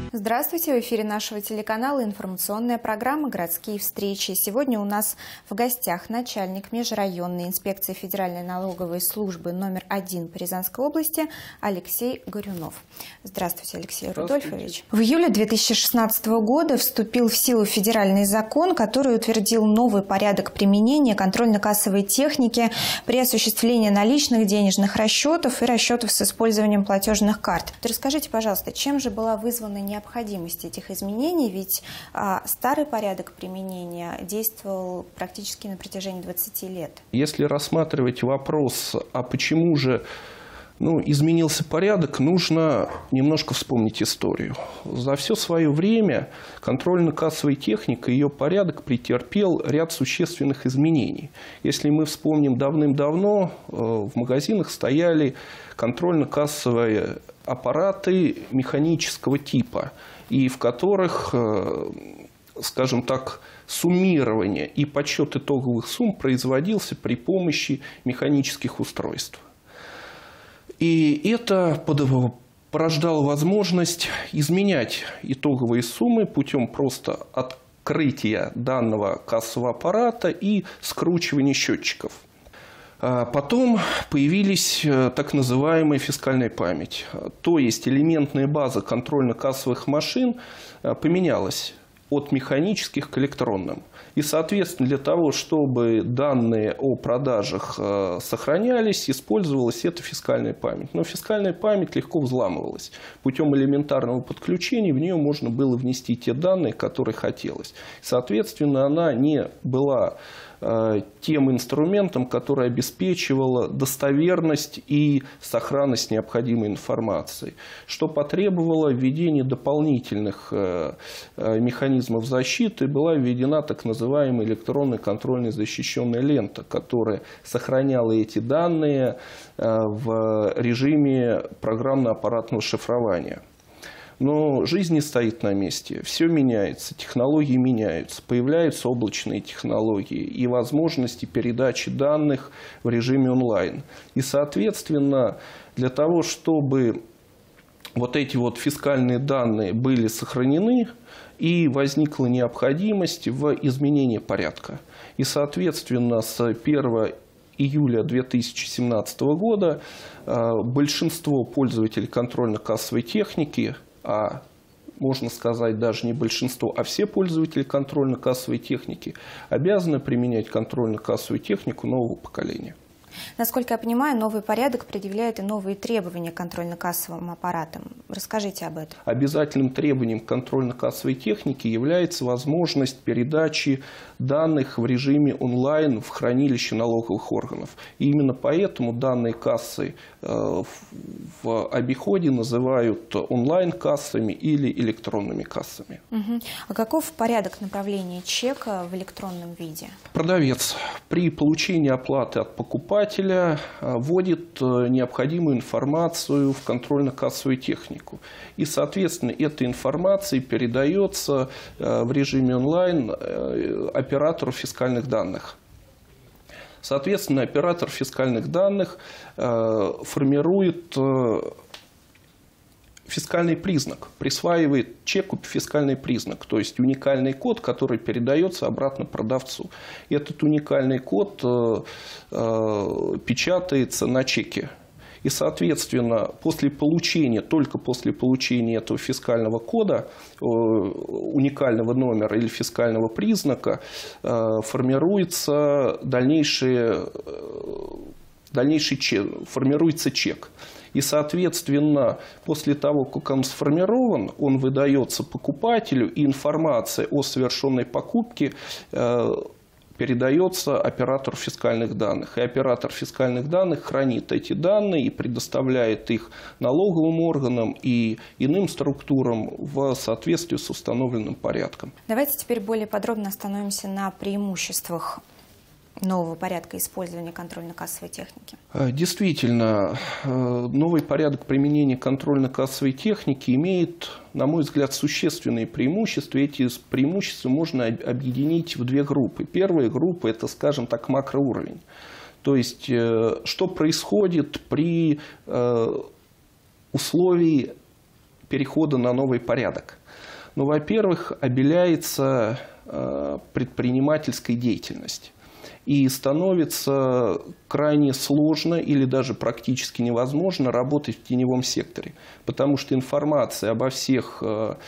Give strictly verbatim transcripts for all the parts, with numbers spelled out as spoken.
Здравствуйте! В эфире нашего телеканала информационная программа «Городские встречи». Сегодня у нас в гостях начальник межрайонной инспекции Федеральной налоговой службы номер один по Рязанской области Алексей Горюнов. Здравствуйте, Алексей Здравствуйте. Рудольфович. В июле две тысячи шестнадцатого года вступил в силу федеральный закон, который утвердил новый порядок применения контрольно-кассовой техники при осуществлении наличных денежных расчетов и расчетов с использованием платежных карт. Расскажите, пожалуйста, чем же была вызвана необходимость необходимость этих изменений, ведь а, старый порядок применения действовал практически на протяжении двадцати лет. Если рассматривать вопрос, а почему же ну, изменился порядок, нужно немножко вспомнить историю. За все свое время контрольно-кассовая техника, ее порядок претерпел ряд существенных изменений. Если мы вспомним, давным-давно в магазинах стояли контрольно-кассовые аппараты механического типа, и в которых, скажем так, суммирование и подсчет итоговых сумм производился при помощи механических устройств. И это порождало возможность изменять итоговые суммы путем просто открытия данного кассового аппарата и скручивания счетчиков. Потом появились так называемая фискальная память. То есть элементная база контрольно-кассовых машин поменялась от механических к электронным. И, соответственно, для того, чтобы данные о продажах сохранялись, использовалась эта фискальная память. Но фискальная память легко взламывалась. Путем элементарного подключения в нее можно было внести те данные, которые хотелось. Соответственно, она не была тем инструментом, который обеспечивал достоверность и сохранность необходимой информации, что потребовало введения дополнительных механизмов защиты. Была введена так называемая электронная контрольная защищенная лента, которая сохраняла эти данные в режиме программно-аппаратного шифрования. Но жизнь не стоит на месте, все меняется, технологии меняются, появляются облачные технологии и возможности передачи данных в режиме онлайн. И, соответственно, для того, чтобы вот эти вот фискальные данные были сохранены, и возникла необходимость в изменении порядка. И, соответственно, с первого июля две тысячи семнадцатого года большинство пользователей контрольно-кассовой техники, а можно сказать даже не большинство, а все пользователи контрольно-кассовой техники обязаны применять контрольно-кассовую технику нового поколения. Насколько я понимаю, новый порядок предъявляет и новые требования к контрольно-кассовым аппаратам. Расскажите об этом. Обязательным требованием контрольно-кассовой техники является возможность передачи данных в режиме онлайн в хранилище налоговых органов. И именно поэтому данные кассы в обиходе называют онлайн-кассами или электронными кассами. Угу. А каков порядок направления чека в электронном виде? Продавец при получении оплаты от покупателя вводит необходимую информацию в контрольно-кассовую технику. И, соответственно, эта информация передается в режиме онлайн оператору фискальных данных. Соответственно, оператор фискальных данных формирует фискальный признак, присваивает чеку фискальный признак, то есть уникальный код, который передается обратно продавцу. Этот уникальный код э, э, печатается на чеке. И, соответственно, после получения, только после получения этого фискального кода, э, уникального номера или фискального признака, э, формируется дальнейший, дальнейший чек, формируется чек. И, соответственно, после того, как он сформирован, он выдается покупателю, и информация о совершенной покупке э, передается оператору фискальных данных. И оператор фискальных данных хранит эти данные и предоставляет их налоговым органам и иным структурам в соответствии с установленным порядком. Давайте теперь более подробно остановимся на преимуществах нового порядка использования контрольно-кассовой техники. Действительно, новый порядок применения контрольно-кассовой техники имеет, на мой взгляд, существенные преимущества. Эти преимущества можно объединить в две группы. Первая группа – это, скажем так, макроуровень. То есть, что происходит при условии перехода на новый порядок? Ну, во-первых, обеляется предпринимательской деятельность. И становится крайне сложно или даже практически невозможно работать в теневом секторе, потому что информация обо всех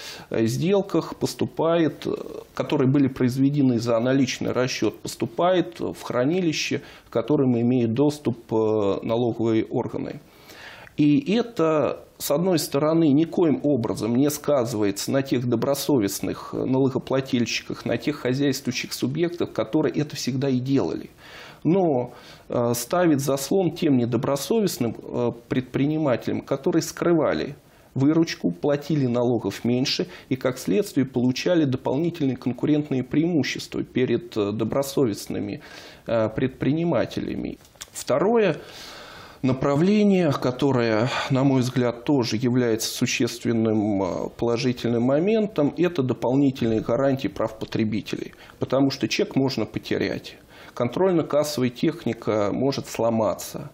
сделках поступает, которые были произведены за наличный расчет, поступает в хранилище, к которым имеют доступ налоговые органы. И это, с одной стороны, никоим образом не сказывается на тех добросовестных налогоплательщиках, на тех хозяйствующих субъектах, которые это всегда и делали. Но ставит заслон тем недобросовестным предпринимателям, которые скрывали выручку, платили налогов меньше и, как следствие, получали дополнительные конкурентные преимущества перед добросовестными предпринимателями. Второе направление, которое, на мой взгляд, тоже является существенным положительным моментом, это дополнительные гарантии прав потребителей. Потому что чек можно потерять, контрольно-кассовая техника может сломаться,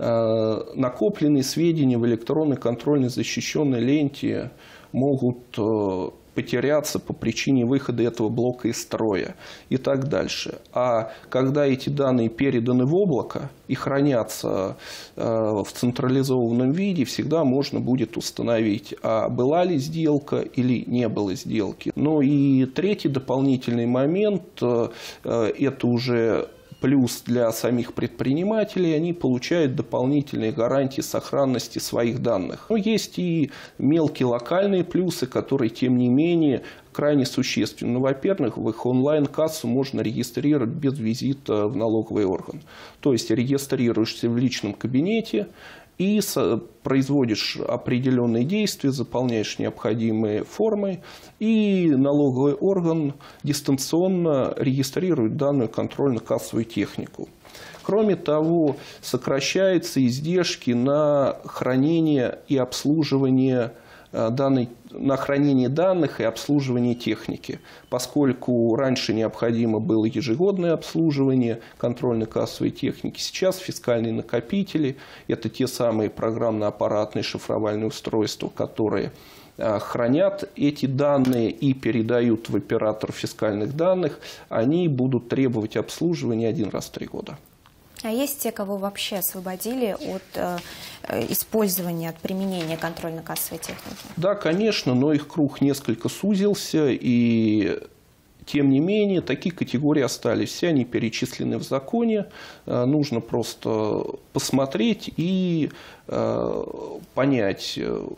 накопленные сведения в электронной контрольной защищенной ленте могут потеряться по причине выхода этого блока из строя и так дальше. А когда эти данные переданы в облако и хранятся в централизованном виде, всегда можно будет установить, а была ли сделка или не было сделки. Ну и третий дополнительный момент – это уже плюс для самих предпринимателей, они получают дополнительные гарантии сохранности своих данных. Но есть и мелкие локальные плюсы, которые, тем не менее, крайне существенны. Ну, во-первых, в их онлайн-кассу можно регистрировать без визита в налоговый орган. То есть регистрируешься в личном кабинете и производишь определенные действия, заполняешь необходимые формы, и налоговый орган дистанционно регистрирует данную контрольно-кассовую технику. Кроме того, сокращаются издержки на хранение и обслуживание данной, на хранение данных и обслуживание техники, поскольку раньше необходимо было ежегодное обслуживание контрольно-кассовой техники, сейчас фискальные накопители – это те самые программно-аппаратные шифровальные устройства, которые хранят эти данные и передают в оператор фискальных данных, они будут требовать обслуживания один раз в три года. А есть те, кого вообще освободили от э, использования, от применения контрольно-кассовой техники? Да, конечно, но их круг несколько сузился, и тем не менее такие категории остались. Все они перечислены в законе, э, нужно просто посмотреть и э, понять,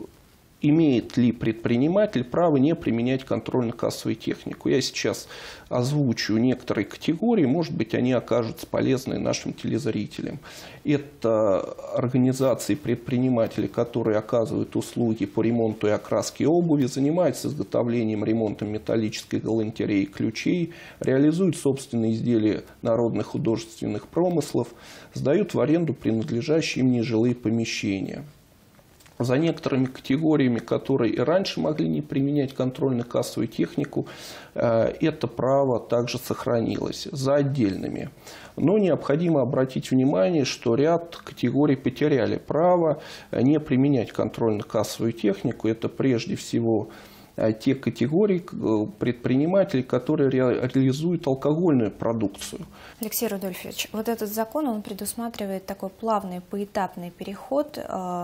имеет ли предприниматель право не применять контрольно-кассовую технику. Я сейчас озвучу некоторые категории, может быть, они окажутся полезны нашим телезрителям. Это организации предпринимателей, которые оказывают услуги по ремонту и окраске обуви, занимаются изготовлением, ремонтом металлической галантереи и ключей, реализуют собственные изделия народных художественных промыслов, сдают в аренду принадлежащие им нежилые помещения. За некоторыми категориями, которые и раньше могли не применять контрольно-кассовую технику, это право также сохранилось за отдельными. Но необходимо обратить внимание, что ряд категорий потеряли право не применять контрольно-кассовую технику. Это прежде всего те категории предпринимателей, которые реализуют алкогольную продукцию. Алексей Рудольфович, вот этот закон, он предусматривает такой плавный поэтапный переход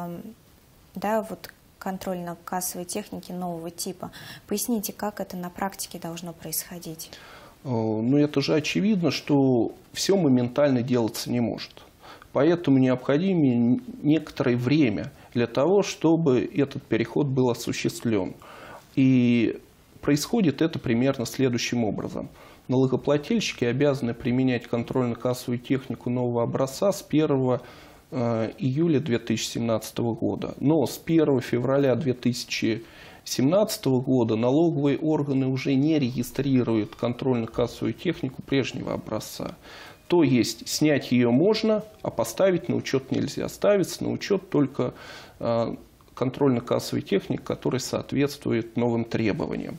да, вот контрольно-кассовой техники нового типа. Поясните, как это на практике должно происходить? Ну, это же очевидно, что все моментально делаться не может. Поэтому необходимо некоторое время для того, чтобы этот переход был осуществлен. И происходит это примерно следующим образом. Налогоплательщики обязаны применять контрольно-кассовую технику нового образца с первого июля две тысячи семнадцатого года. Но с первого февраля две тысячи семнадцатого года налоговые органы уже не регистрируют контрольно-кассовую технику прежнего образца. То есть снять ее можно, а поставить на учет нельзя. Ставится на учет только контрольно-кассовая техника, которая соответствует новым требованиям.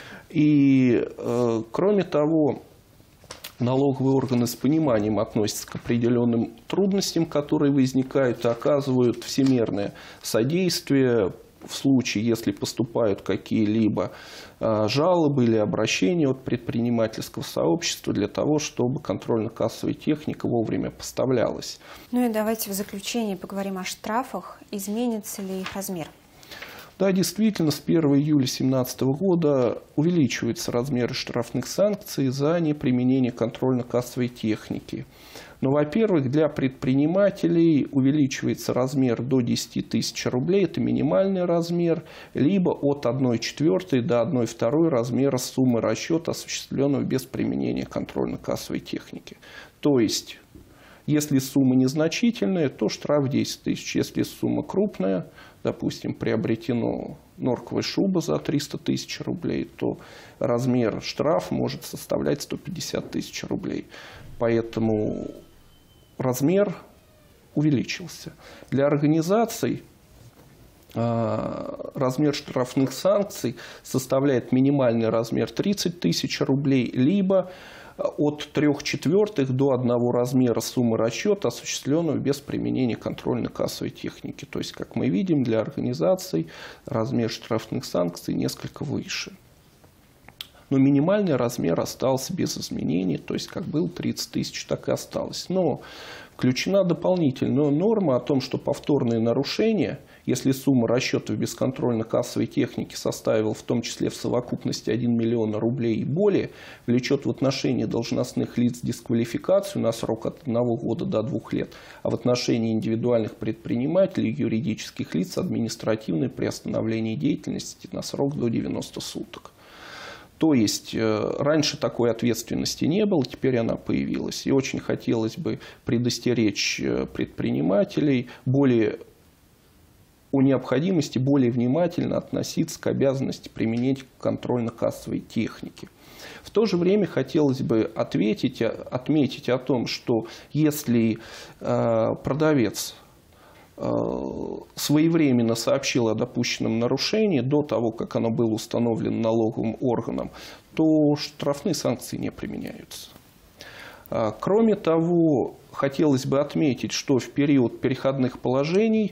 И кроме того, налоговые органы с пониманием относятся к определенным трудностям, которые возникают, и оказывают всемирное содействие в случае, если поступают какие-либо жалобы или обращения от предпринимательского сообщества для того, чтобы контрольно-кассовая техника вовремя поставлялась. Ну и давайте в заключение поговорим о штрафах. Изменится ли их размер? Да, действительно, с первого июля две тысячи семнадцатого года увеличиваются размеры штрафных санкций за неприменение контрольно-кассовой техники. Но, во-первых, для предпринимателей увеличивается размер до десяти тысяч рублей, это минимальный размер, либо от одной четвертой до одной второй размера суммы расчета, осуществленного без применения контрольно-кассовой техники. То есть, если сумма незначительная, то штраф десять тысяч. Если сумма крупная, допустим, приобретено норковая шуба за триста тысяч рублей, то размер штрафа может составлять сто пятьдесят тысяч рублей. Поэтому размер увеличился. Для организаций размер штрафных санкций составляет минимальный размер тридцать тысяч рублей, либо от трёх четвертых до одного размера суммы расчета, осуществленного без применения контрольно-кассовой техники. То есть, как мы видим, для организаций размер штрафных санкций несколько выше. Но минимальный размер остался без изменений, то есть как был тридцать тысяч, так и осталось. Но включена дополнительная норма о том, что повторные нарушения, если сумма расчетов бесконтрольно-кассовой техники составила в том числе в совокупности один миллион рублей и более, влечет в отношении должностных лиц дисквалификацию на срок от одного года до двух лет, а в отношении индивидуальных предпринимателей и юридических лиц административное приостановление деятельности на срок до девяноста суток. То есть, раньше такой ответственности не было, теперь она появилась. И очень хотелось бы предостеречь предпринимателей более, о необходимости более внимательно относиться к обязанности применять контрольно-кассовой техники. В то же время хотелось бы ответить, отметить о том, что если продавец своевременно сообщил о допущенном нарушении до того, как оно было установлено налоговым органом, то штрафные санкции не применяются. Кроме того, хотелось бы отметить, что в период переходных положений,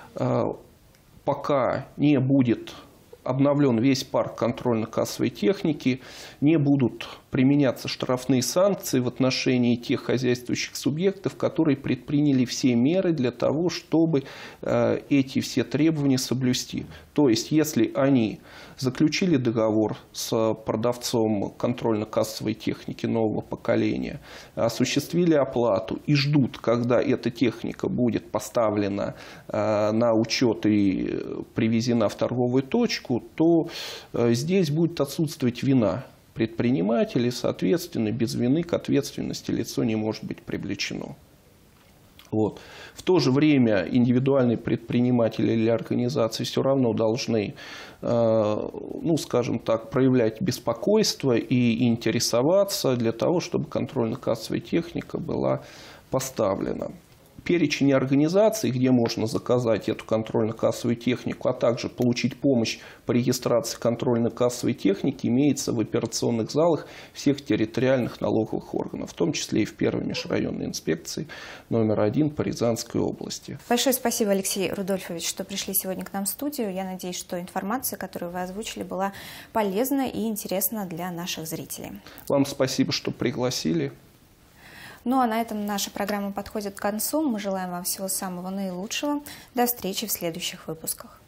пока не будет обновлен весь парк контрольно-кассовой техники, не будут применяться штрафные санкции в отношении тех хозяйствующих субъектов, которые предприняли все меры для того, чтобы э, эти все требования соблюсти. То есть, если они заключили договор с продавцом контрольно-кассовой техники нового поколения, осуществили оплату и ждут, когда эта техника будет поставлена э, на учет и привезена в торговую точку, то э, здесь будет отсутствовать вина предпринимателей, соответственно, без вины к ответственности лицо не может быть привлечено. Вот. В то же время индивидуальные предприниматели или организации все равно должны, э, ну, скажем так, проявлять беспокойство и интересоваться для того, чтобы контрольно-кассовая техника была поставлена. Перечень организаций, где можно заказать эту контрольно-кассовую технику, а также получить помощь по регистрации контрольно-кассовой техники, имеется в операционных залах всех территориальных налоговых органов, в том числе и в первой межрайонной инспекции номер один по Рязанской области. Большое спасибо, Алексей Рудольфович, что пришли сегодня к нам в студию. Я надеюсь, что информация, которую вы озвучили, была полезна и интересна для наших зрителей. Вам спасибо, что пригласили. Ну а на этом наша программа подходит к концу. Мы желаем вам всего самого наилучшего. До встречи в следующих выпусках.